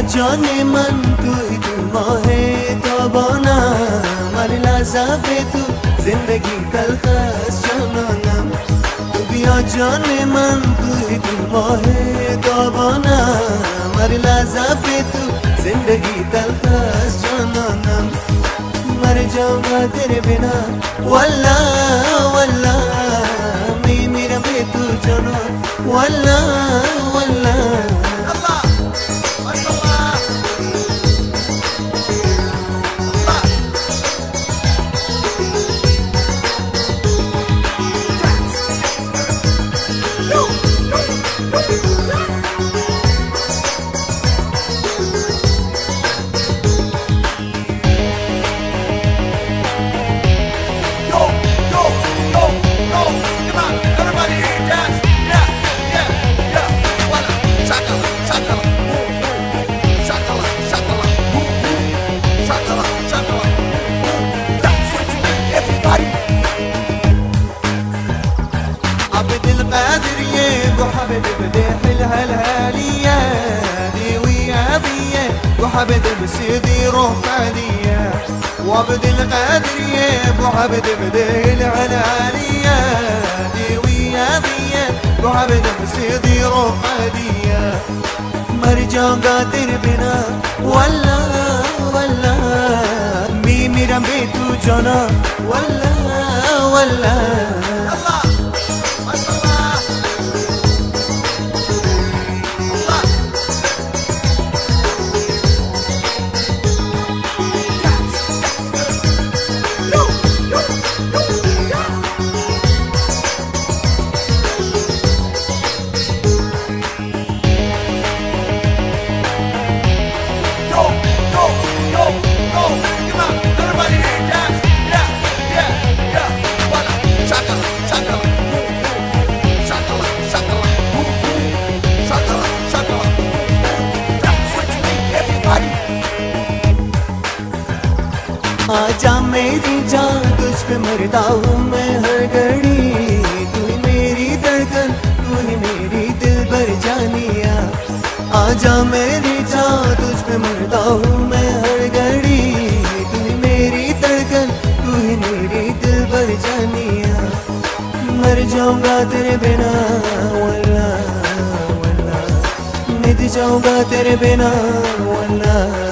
जाने मन तू ही तू मोहे तो बोना मर लाज़ाबे तू जिंदगी कल खास जानम तू भी जाने मन तू ही तू मोहे तो बोना मर लाज़ाबे तू जिंदगी कल खास जानम मर जाऊंगा तेरे बिना वल्ला वल्ला मैं मेरा बे तू जानो वल्ला वल्ला وحبيبي بديح الهلالية دي ويا بيا وحبيبي بسيدي روح عادية وعبد القادرية وحبيبي بديح الهلالية دي ويا بيا وحبيبي بسيدي روح عادية مرجع قادر بنا ولا ولا مي میرم بی تو جانا ولا ولا आजा मेरी जान तुझ पे मरता हूँ मैं हर घड़ी तू ही मेरी धड़कन तू ही मेरी दिल भर जानिया आजा मेरी जान तुझ पे मरता हूँ मैं हर घड़ी तू ही मेरी धड़कन तू ही मेरी दिल भर जानिया मर जाऊंगा तेरे बिना वल्ला वल्ला मिट जाऊंगा तेरे बिना वल्ला